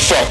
Motherfucker.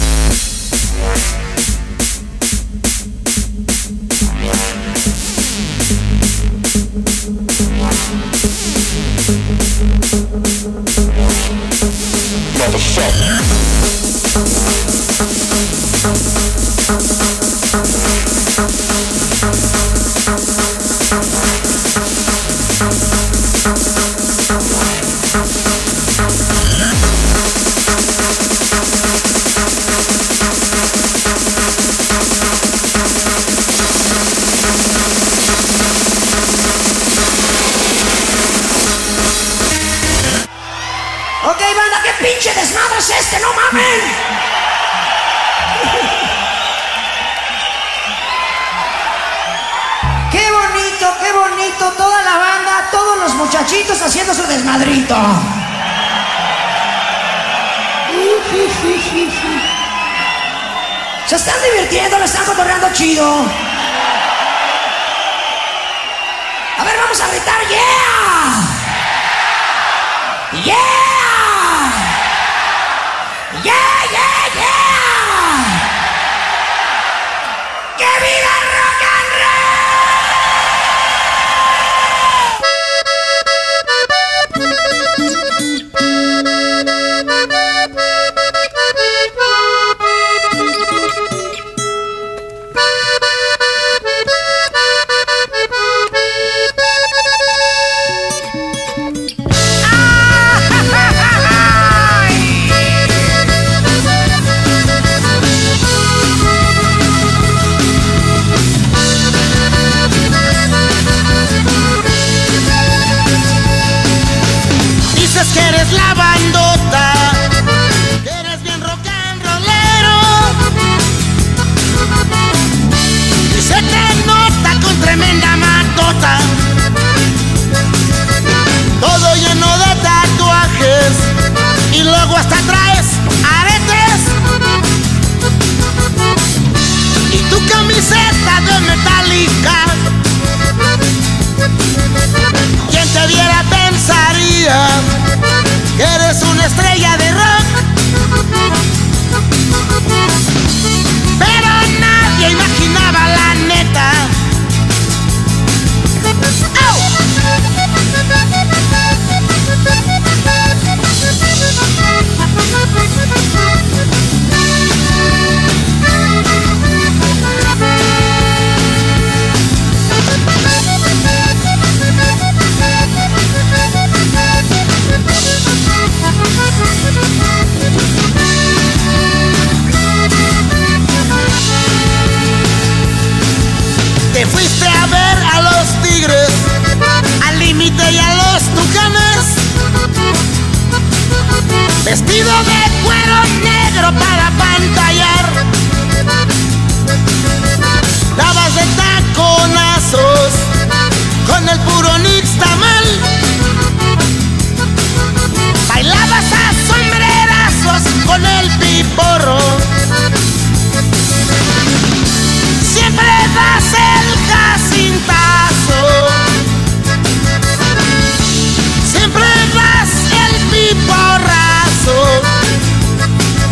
Ok, banda, ¿qué pinche desmadre es este? ¡No mamen! Qué bonito, toda la banda, todos los muchachitos haciendo su desmadrito. Se están divirtiendo, le están cotorreando chido. A ver, vamos a gritar, ¡yeah! ¡Yeah! ¡Yeah, yeah, yeah! ¡Que viva el rock and Que eres la bandota, que eres bien rock and rollero, y se te nota con tremenda matota, todo lleno de tatuajes, y luego hasta traes aretes, y tu camiseta de Metallica, quien te viera pensaría que eres una estrella de rock, pero nadie imaginaba la neta. ¡Oh! Te fuiste a ver a los Tigres, al Límite y a los Tucanes, vestido de cuero negro para pantallar, dabas de taconazos con el puro nixtamal, bailabas a sombrerazos con el piporro. Siempre das el jacintazo, siempre das el piporrazo,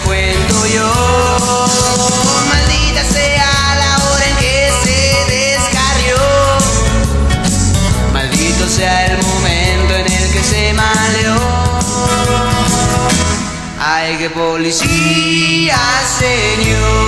cuento yo. Maldita sea la hora en que se descarrió. Maldito sea el momento en el que se maleó. Ay, qué policía, señor.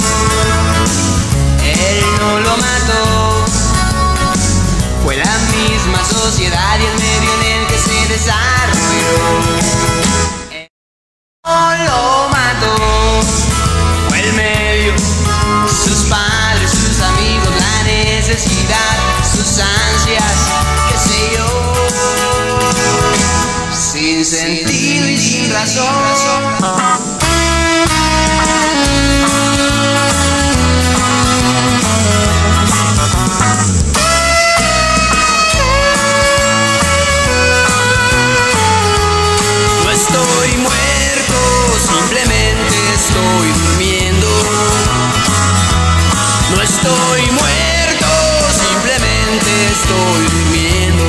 Él no lo mató. Fue la misma sociedad y el medio en el que se desarrolló. Él no lo mató. Fue el medio, sus padres, sus amigos, la necesidad, sus ansias, qué sé yo. Sin sentido y sin razón. No estoy muerto, simplemente estoy durmiendo. No estoy muerto, simplemente estoy durmiendo.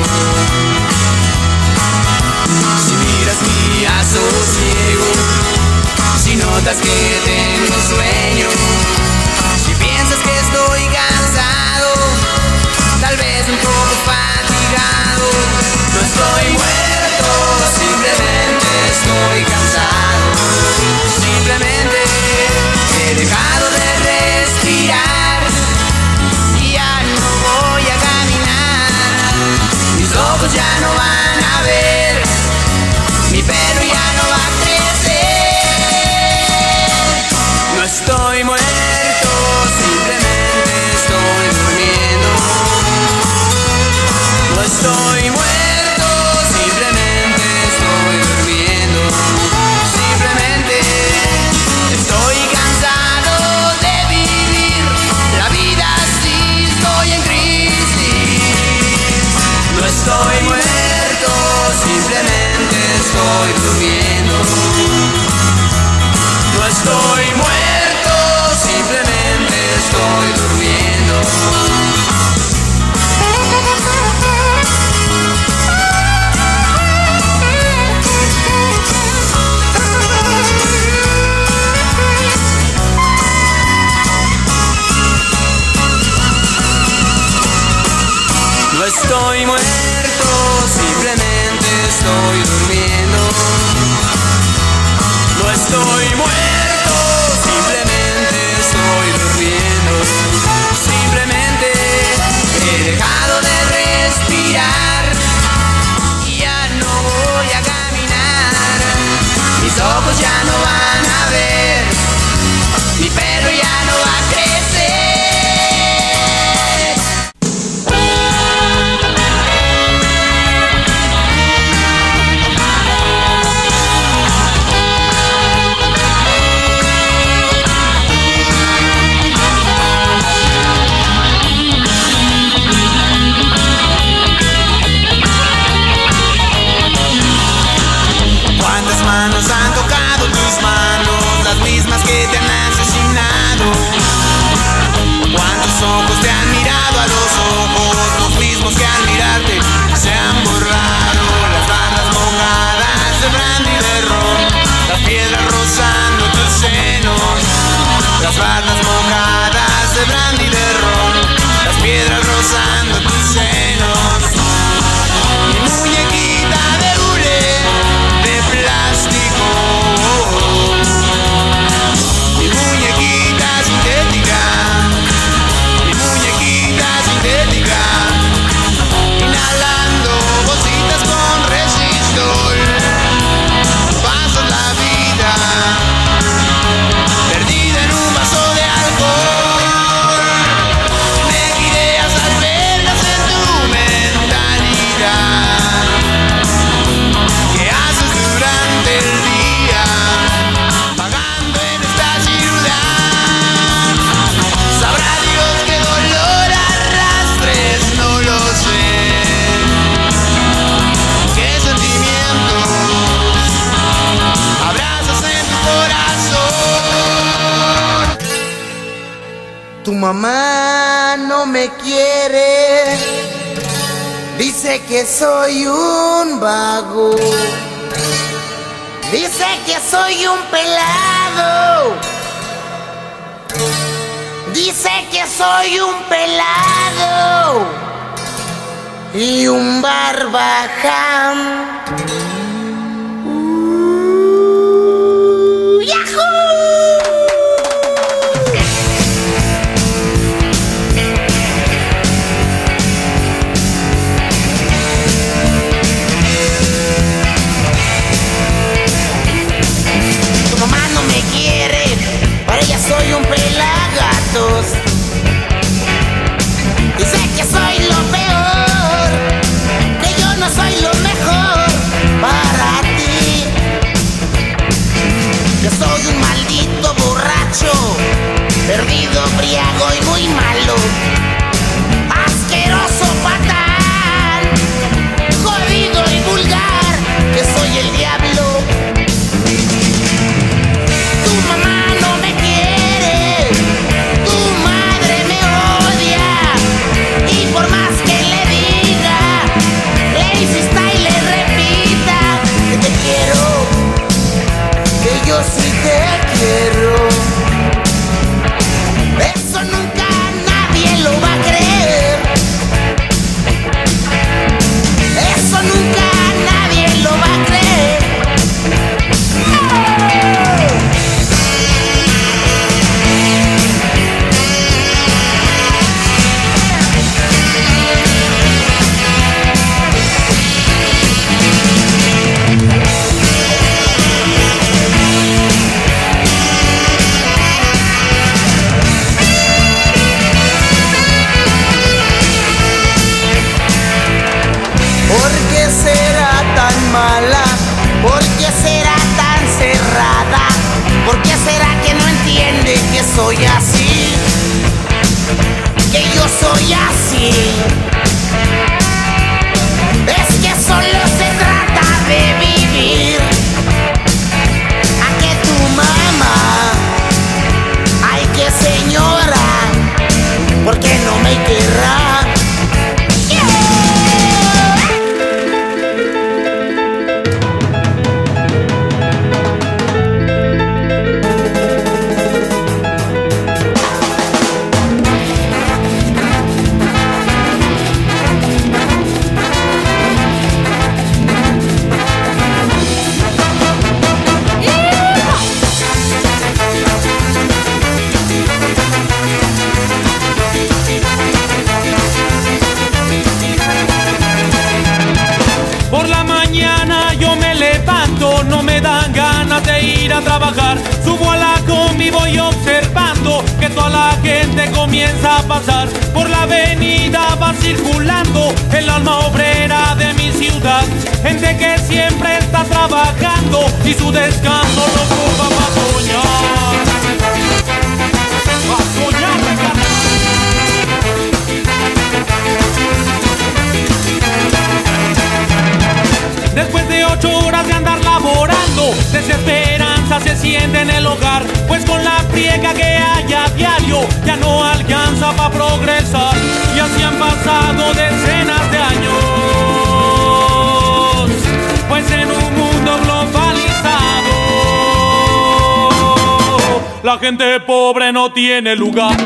Si miras mi asosiego, si notas que tengo sueño, si piensas que estoy cansado, tal vez un poco fatigado, no estoy muerto, simplemente estoy cansado, simplemente he dejado de respirar y ya no voy a caminar, mis ojos ya no van a ver, mi pelo ya no va a crecer. No estoy muerto, simplemente estoy durmiendo. No estoy muerto, simplemente estoy durmiendo. Simplemente estoy cansado de vivir la vida así, estoy en crisis. No estoy muerto, simplemente estoy durmiendo. No estoy muerto, simplemente estoy durmiendo. No estoy muerto, simplemente estoy durmiendo. No estoy muerto, simplemente estoy durmiendo. Simplemente he dejado de respirar y ya no voy a caminar. Mis ojos ya no van a ver, mi pelo ya no va a crecer. ¿Cuántas manos han tocado tus manos? Las mismas que te han asesinado. ¿Cuántos ojos te han mirado a los ojos? Los mismos que al mirarte se han borrado. Las barras mojadas de brandy y de ron, las piedras rozando tus senos. Las barras mojadas de brandy y de ron, las piedras rozando tus senos. Mi muñequita de hule de plástico, mi muñequita sintética, mi muñequita sintética, inhalando bolsitas con resistol. Pasas la vida perdida en un vaso de alcohol. Deja ideas albergas en tu mentalidad. ¿Qué haces durante el día vagando en esta ciudad? Sabrá Dios qué dolor arrastres, no lo sé. ¿Qué sentimientos abrazas en tu corazón? Tu mamá no me quiere, dice que soy un vago. Dice que soy un pelado. Dice que soy un pelado y un barbaján. Soy un pelagatos. Dice que soy lo peor, que yo no soy lo mejor para ti. Que soy un maldito borracho, perdido, briago y muy malo. Asqueroso, fatal, jodido y vulgar. Que soy el diablo. Tu mamá no me quiere, tu madre me odia, y por más que le diga, le insista y le repita que te quiero, que yo sí te quiero, eso nunca nadie lo va a creer, eso nunca nadie lo va a creer. ¿Por qué será tan mala? ¿Por qué será tan cerrada? ¿Por qué será que no entiende que soy así? Que yo soy así. Es que solo se trata de vivir. A que tu mamá, ay que señora, ¿por qué no me querrá? No me dan ganas de ir a trabajar. Subo a la combi, voy observando que toda la gente comienza a pasar. Por la avenida va circulando el alma obrera de mi ciudad. Gente que siempre está trabajando y su descanso lo ocupa para soñar. ¡A soñar, Después de 8 horas de andar laborando, desesperanza se siente en el hogar, pues con la friega que hay a diario ya no alcanza para progresar. Y así han pasado decenas de años, pues en un mundo globalizado la gente pobre no tiene lugar.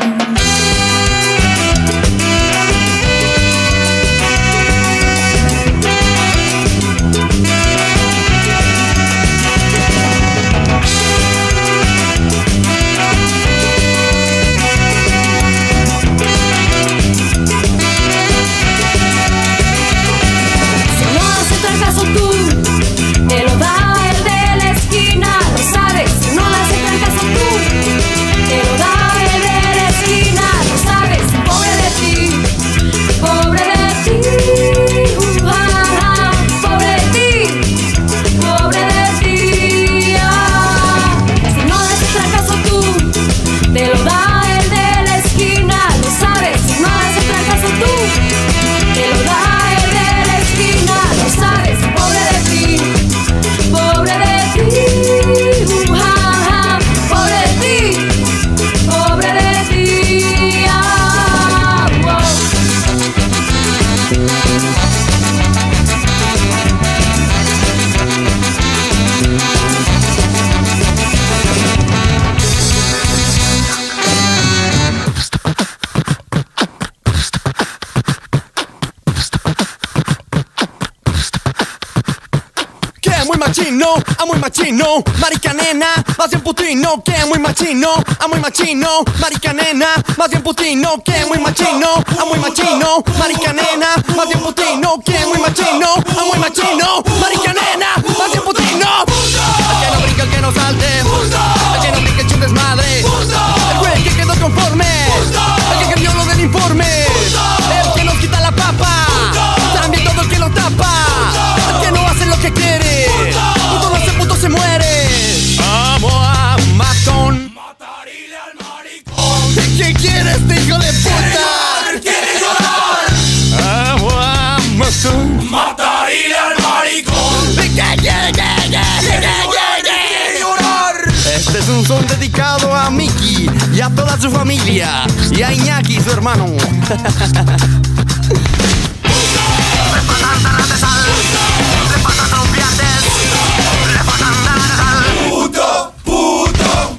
Te lo da el de la esquina. machino, muy machino, marica nena, más bien putino que muy machino, muy machino, marica nena, más bien putino que muy machino, muy machino, marica nena, más bien putino que muy machino, muy machino, marica nena, más bien putino. El que no brinca, el que no salte, el que no brinca, echa un desmadre, el güey que quedó conforme, el que cambió lo del informe, el que nos quita la papa, también todo el que lo tapa, el que no hace lo que quiere, puto no hace, puto se muere. Amo a matón, matarile al maricón. ¿Qué quieres, hijo de puta? ¡Quiere llorar! Amo a matón, ¡Matarile al maricón! Este es un son dedicado a Miki y a toda su familia y a Iñaki, su hermano. ¡Puto! ¡Puto!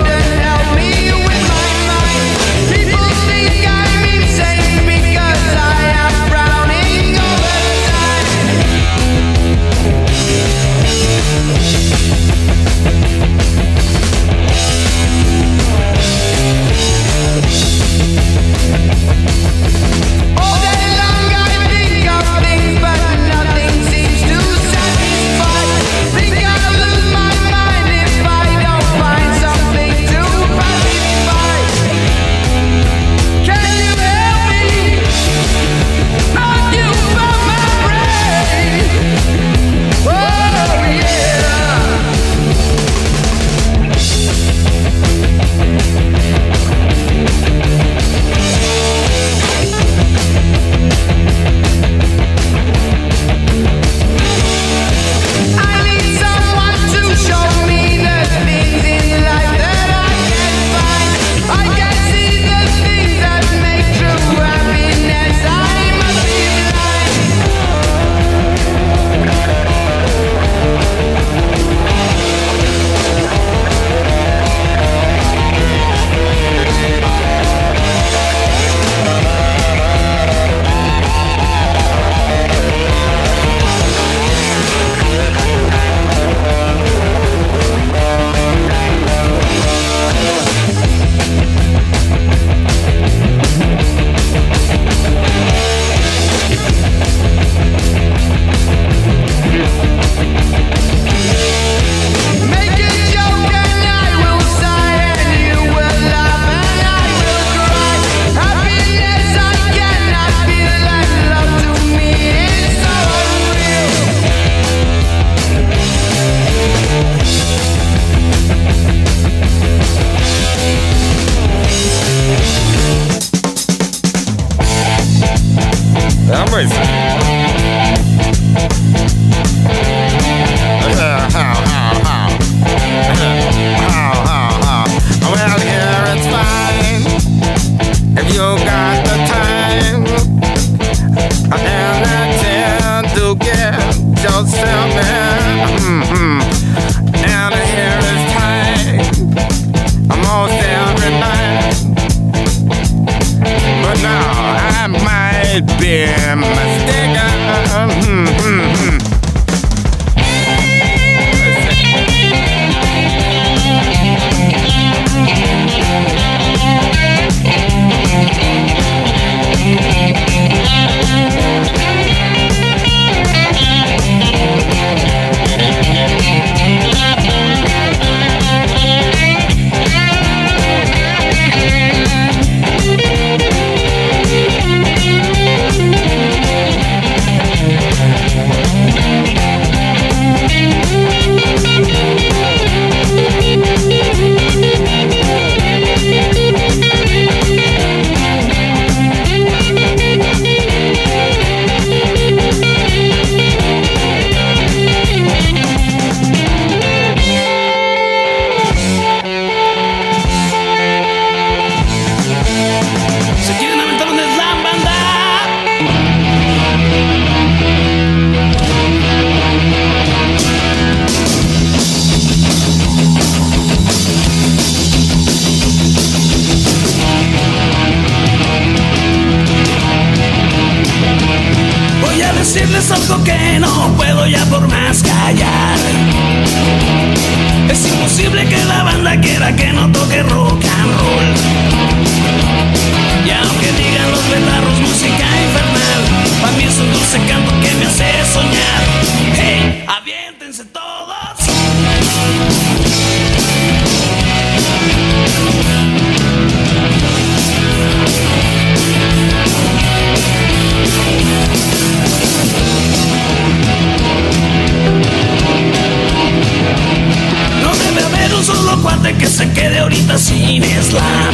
Because algo que no puedo ya por más callar. Es imposible que la banda quiera que no toque rock and roll. Y aunque digan los belarros música infernal, para mí es un dulce canto que me hace soñar. ¡Hey! ¡Aviéntense todos! No debe haber un solo cuate que se quede ahorita sin slam.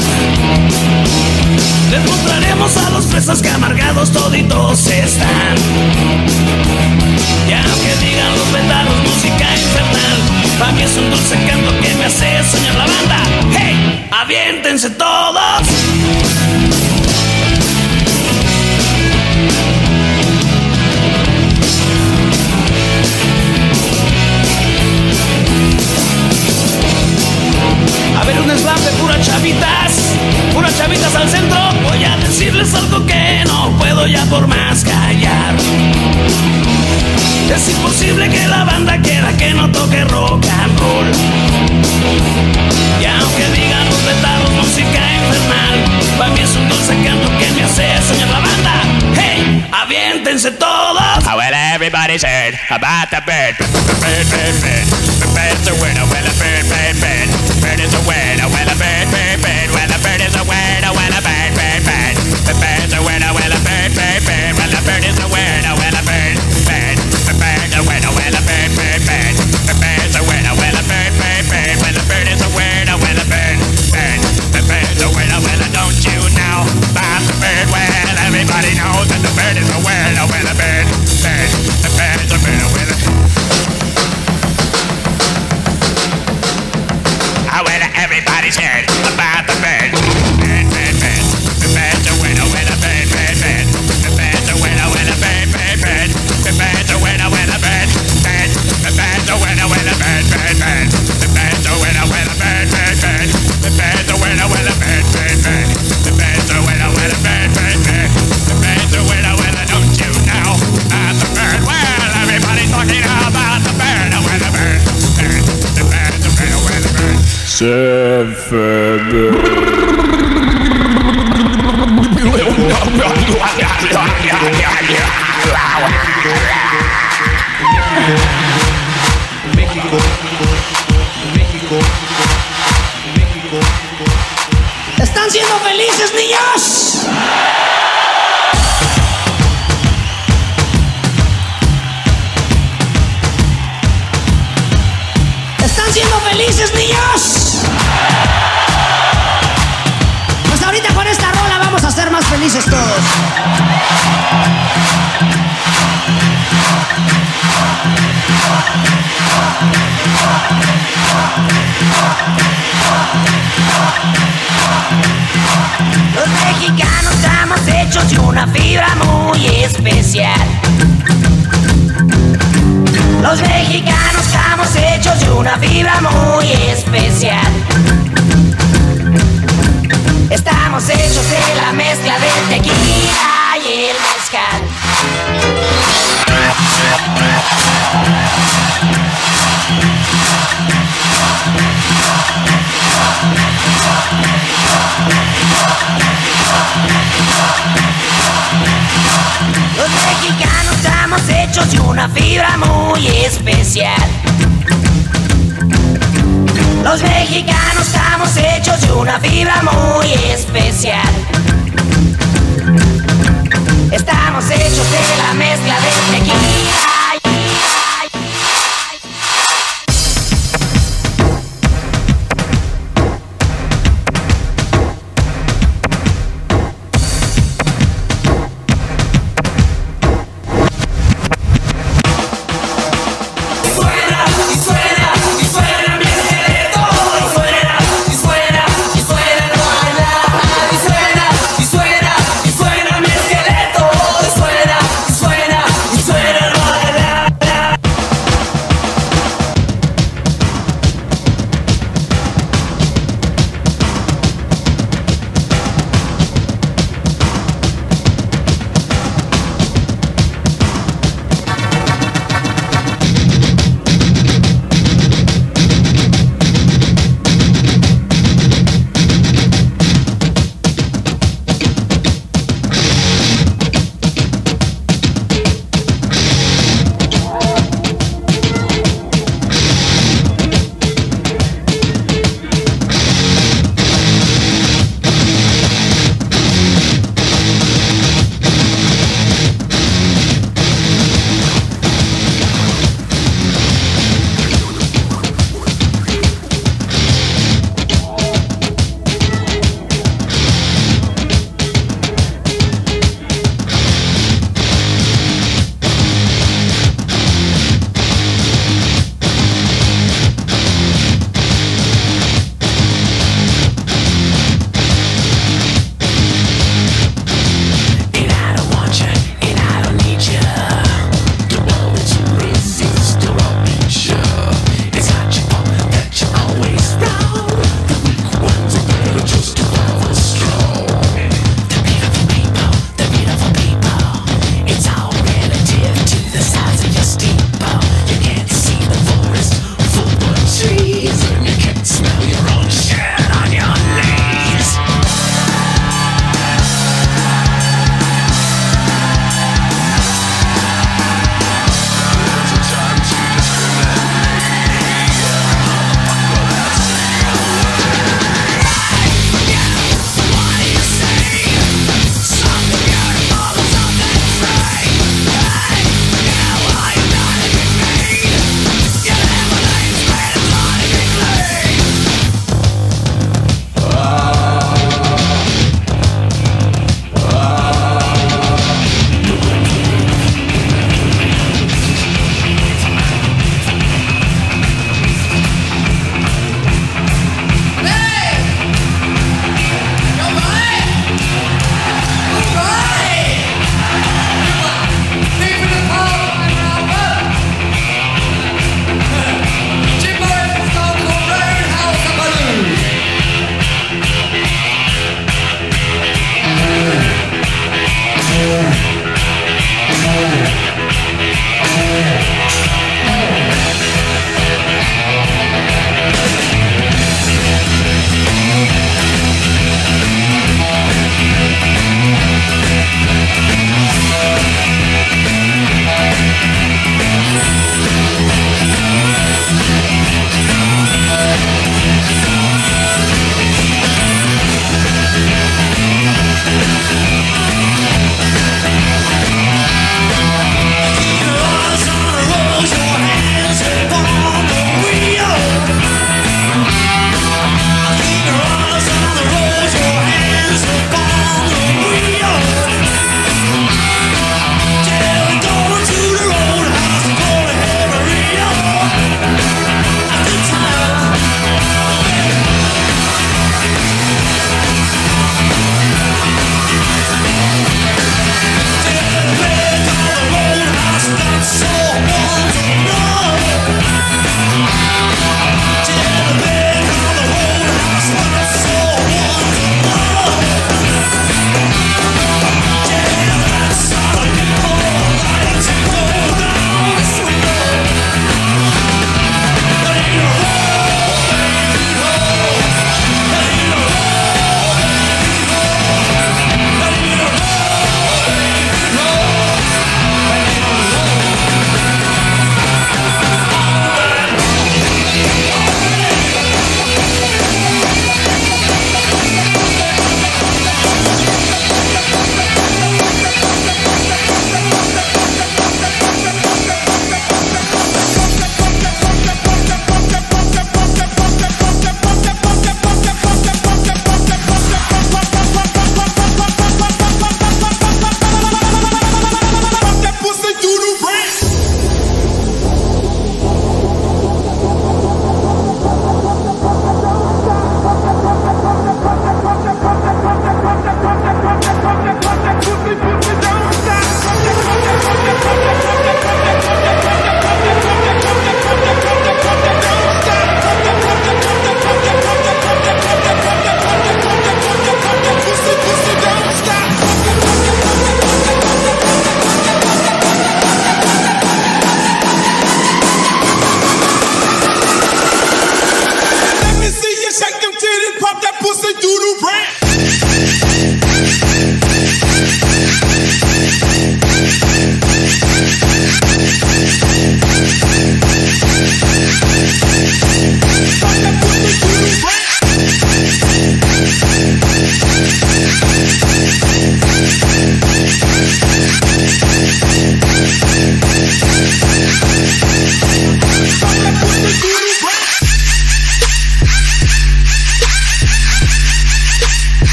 Les mostraremos a los fresas que amargados toditos están. Y aunque digan los vendados música infernal, para mí es un dulce canto que me hace soñar la banda. ¡Hey! ¡Aviéntense todos! A ver, un slam de puras chavitas al centro. Voy a decirles algo que no puedo ya por más callar. Es imposible que la banda quiera que no toque rock and roll. Y aunque digan los letardos música infernal, para mí es un dulce canto que me hace soñar la banda. ¡Hey! ¡Aviéntense todos! Oh, well, everybody's heard about the bird. Bird, bird, bird. The bird's a winner. Well, a bird, bird, bird. Bird is a winner. Well, a bird, bird, bird. Well, a bird is a winner. Well, a bird, bird, bird. The bird's a winner. Well, a bird, bird, bird. Well, a bird is a winner. Well, a bird, bird. The bird's a winner. Well, a bird, bird, bird. The bird's a winner. Well, a bird, bird, bird. Well, a bird is a winner. Well, a bird, bird. The bird's a winner. Well, don't you know about the bird? Well, everybody knows that the bird is a winner. Well, a bird, bird. The bird's a winner. Well, everybody's heard about the bird. Bird, bird, bird. The bird's a winner. Well, a bird, bird, bird. The bird's a winner. Well, a bird, bird, bird. The bird's a winner. Well, a bird, bird. The bird's a winner. Well, a bird, bird, bird. The bird's a winner. Well, a bird, bird, bird. The bird's a winner. Well, a bird, bird, bird. The bird's a winner. Well, a bird, bird, bird. The bird's a winner. Well, don't you know about the bird? Well, everybody's talking about the bird. Well, the bird, bird. The bird's a winner. Well, the bird. ¿Están siendo felices, niños? ¿Están siendo felices, niños? Pues ahorita con esta rola vamos a ser más felices todos. Los mexicanos estamos hechos de una fibra muy especial. Los mexicanos estamos hechos de una fibra muy especial. Estamos hechos de la mezcla del tequila y el mezcal. Los mexicanos estamos hechos de una fibra muy especial. Los mexicanos estamos hechos de una fibra muy especial. Estamos hechos de la mezcla del tequila